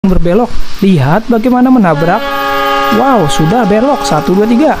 berbelok. Lihat bagaimana menabrak. Wow, sudah belok. 1, 2, 3.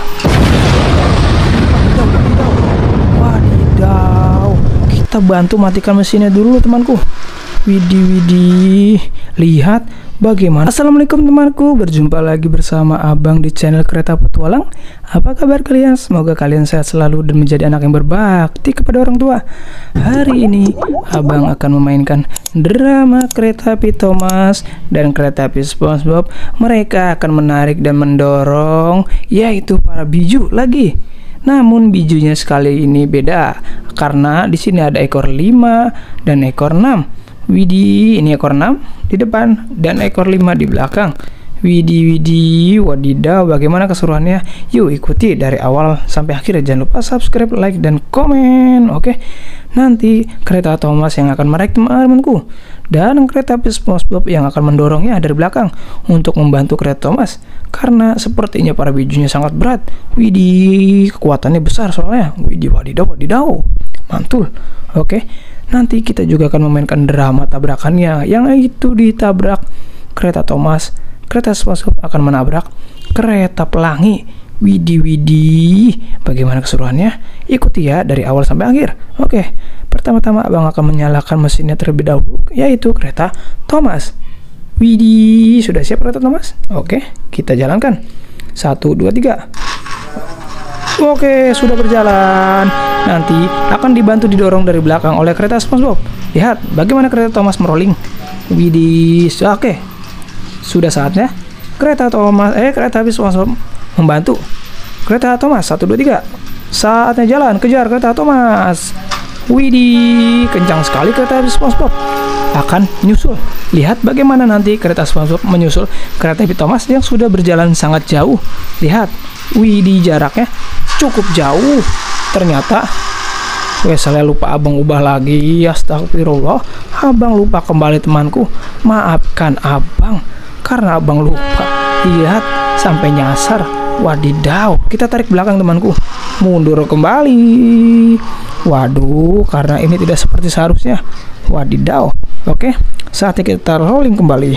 Wadidaw. Kita bantu matikan mesinnya dulu, temanku. Widih. Lihat bagaimana. Assalamualaikum temanku, berjumpa lagi bersama Abang di channel Kereta Petualang. Apa kabar kalian? Semoga kalian sehat selalu dan menjadi anak yang berbakti kepada orang tua. Hari ini Abang akan memainkan drama Kereta Api Thomas dan Kereta Api SpongeBob. Mereka akan menarik dan mendorong, yaitu para biju lagi. Namun bijunya sekali ini beda, karena di sini ada ekor 5 dan ekor 6. Widih, ini ekor 6 di depan dan ekor 5 di belakang. Widih, wadidaw, bagaimana keseruannya? Yuk ikuti dari awal sampai akhir. Jangan lupa subscribe, like, dan komen. Oke, nanti kereta Thomas yang akan meraih teman-temanku, dan kereta api SpongeBob yang akan mendorongnya dari belakang untuk membantu kereta Thomas. Karena sepertinya para bijunya sangat berat. Widih, kekuatannya besar soalnya. Widih, wadidaw, mantul. Oke, nanti kita juga akan memainkan drama tabrakannya, yang itu ditabrak kereta Thomas. Kereta SpongeBob akan menabrak kereta pelangi. Widih, bagaimana keseruannya? Ikuti ya dari awal sampai akhir. Oke, pertama-tama Abang akan menyalakan mesinnya terlebih dahulu, yaitu kereta Thomas. Widih, sudah siap kereta Thomas? Oke, kita jalankan. 1, 2, 3. Oke, sudah berjalan. Nanti akan dibantu didorong dari belakang oleh kereta SpongeBob. Lihat bagaimana kereta Thomas merolling. Widih, oke. Sudah saatnya kereta api SpongeBob membantu kereta Thomas. 1, 2, 3. Saatnya jalan, kejar kereta Thomas. Widih, kencang sekali kereta api SpongeBob akan menyusul. Lihat bagaimana nanti kereta SpongeBob menyusul kereta api Thomas yang sudah berjalan sangat jauh. Lihat, widih, jaraknya cukup jauh. Ternyata saya lupa Abang ubah lagi. Astagfirullah, Abang lupa kembali temanku. Maafkan Abang karena Abang lupa. Lihat, sampai nyasar. Wadidaw, kita tarik belakang temanku. Mundur kembali. Waduh, karena ini tidak seperti seharusnya. Wadidaw. Oke, saatnya kita rolling kembali.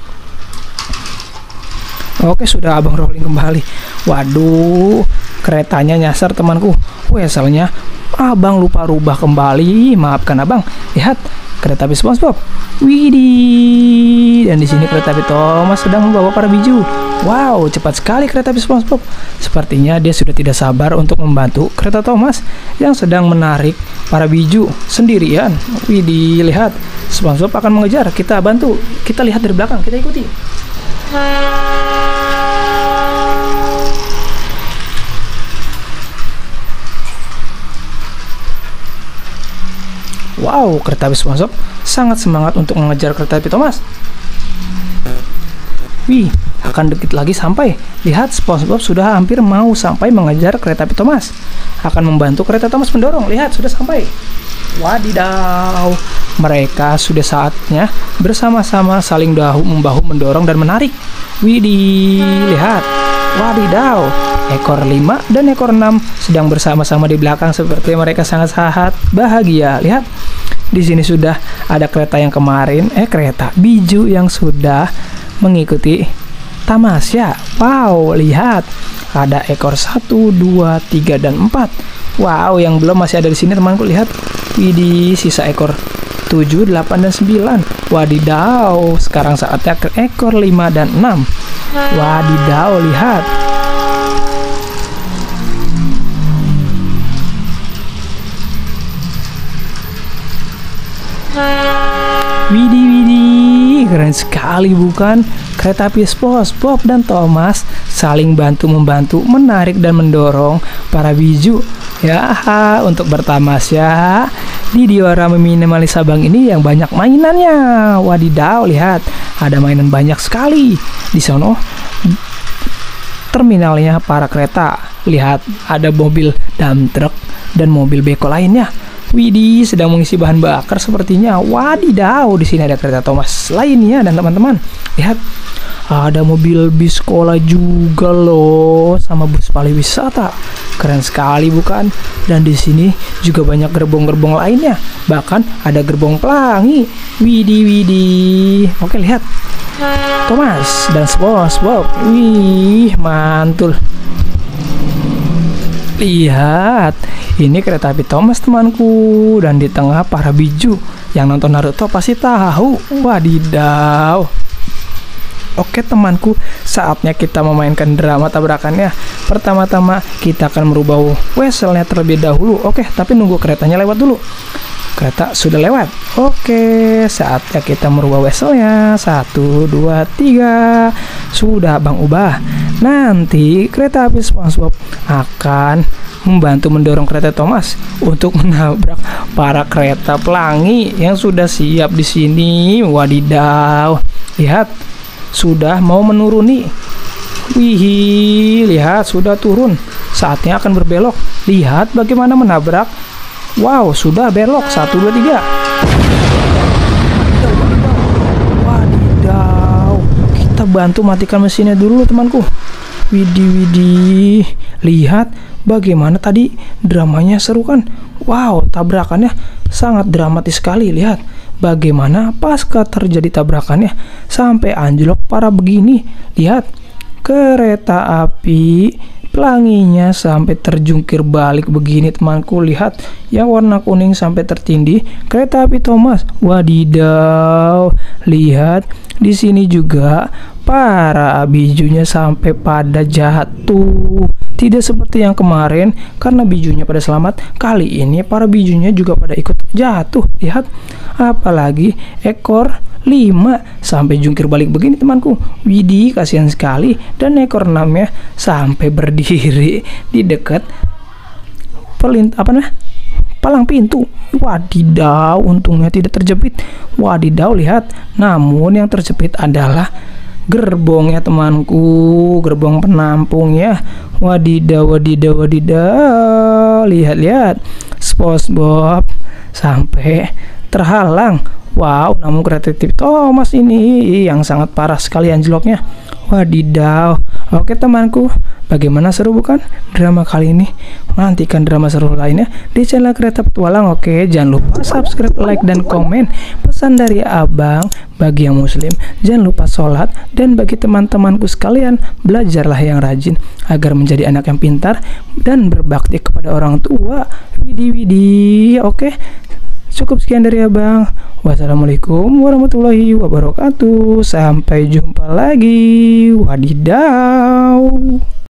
Oke, sudah Abang rolling kembali. Waduh, keretanya nyasar temanku. Weselnya Abang lupa rubah kembali. Maafkan Abang. Lihat, kereta api SpongeBob. Widih, dan di sini kereta api Thomas sedang membawa para biju. Wow, cepat sekali kereta api SpongeBob. Sepertinya dia sudah tidak sabar untuk membantu kereta Thomas yang sedang menarik para biju sendirian. Widih, lihat, SpongeBob akan mengejar. Kita bantu. Kita lihat dari belakang. Kita ikuti. Wow, kereta api SpongeBob sangat semangat untuk mengejar kereta api Thomas. Wih, akan dikit lagi sampai. Lihat, SpongeBob sudah hampir mau sampai mengejar kereta api Thomas. Akan membantu kereta Thomas mendorong. Lihat, sudah sampai. Wadidaw, mereka sudah saatnya bersama-sama saling bahu-membahu mendorong dan menarik. Widih, lihat. Wadidaw, ekor 5 dan ekor 6 sedang bersama-sama di belakang seperti mereka sangat bahagia. Lihat, di sini sudah ada kereta yang kemarin, kereta biju yang sudah mengikuti tamasya. Wow, lihat, ada ekor 1, 2, 3, dan 4. Wow, yang belum masih ada di sini temanku. Lihat, widih, sisa ekor 7, 8, dan 9. Wadidaw, sekarang saatnya ke ekor 5 dan 6. Wadidaw, lihat. Widih, keren sekali bukan? Kereta api SpongeBob dan Thomas saling bantu-membantu menarik dan mendorong para biju ya untuk bertamasya di diorama minimalis Abang ini yang banyak mainannya. Wadidaw, lihat, ada mainan banyak sekali di sono. Terminalnya para kereta. Lihat, ada mobil dump truck dan mobil beko lainnya. Widih, sedang mengisi bahan bakar sepertinya. Wadidaw, di sini ada kereta Thomas lainnya dan teman-teman. Lihat, ada mobil bis sekolah juga loh, sama bus pariwisata. Keren sekali bukan? Dan di sini juga banyak gerbong-gerbong lainnya. Bahkan ada gerbong pelangi. Widih. Oke, lihat. Thomas dan SpongeBob. Wih, mantul. Lihat, ini kereta api Thomas temanku, dan di tengah para biju. Yang nonton Naruto pasti tahu. Wadidaw. Oke temanku, saatnya kita memainkan drama tabrakannya. Pertama-tama kita akan merubah wesselnya terlebih dahulu. Oke, tapi nunggu keretanya lewat dulu. Kereta sudah lewat. Oke, saatnya kita merubah wesselnya. 1, 2, 3. Sudah Bang ubah. Nanti kereta api SpongeBob akan membantu mendorong kereta Thomas untuk menabrak para kereta pelangi yang sudah siap di sini. Wadidaw. Lihat, sudah mau menuruni. Wih, lihat sudah turun. Saatnya akan berbelok. Lihat bagaimana menabrak. Wow, sudah belok. 1, 2, 3. Wadidaw. Kita bantu matikan mesinnya dulu temanku. Widih. Lihat bagaimana tadi dramanya, seru kan? Wow, tabrakannya sangat dramatis sekali. Lihat bagaimana pasca terjadi tabrakannya sampai anjlok parah begini. Lihat kereta api pelanginya sampai terjungkir balik begini temanku. Lihat yang warna kuning sampai tertindih kereta api Thomas. Wadidaw. Lihat di sini juga para bijunya sampai pada jatuh. Tidak seperti yang kemarin karena bijunya pada selamat. Kali ini para bijunya juga pada ikut jatuh. Lihat, apalagi ekor 5 sampai jungkir balik begini temanku. Widih, kasihan sekali. Dan ekor 6-nya sampai berdiri di dekat palang pintu. Wadidaw, untungnya tidak terjepit. Wadidaw, lihat. Namun yang terjepit adalah gerbongnya temanku, gerbong penampungnya. Wadidaw. Lihat SpongeBob sampai terhalang. Wow, namun kereta api Thomas ini yang sangat parah sekali anjloknya. Wadidaw. Oke temanku, bagaimana, seru bukan drama kali ini? Nantikan drama seru lainnya di channel Kereta Petualang. Oke, jangan lupa subscribe, like, dan komen. Pesan dari abang, bagi yang muslim jangan lupa sholat, dan bagi teman-temanku sekalian belajarlah yang rajin agar menjadi anak yang pintar dan berbakti kepada orang tua. Widih. Oke, cukup sekian dari abang. Wassalamualaikum warahmatullahi wabarakatuh. Sampai jumpa lagi. Wadidaw.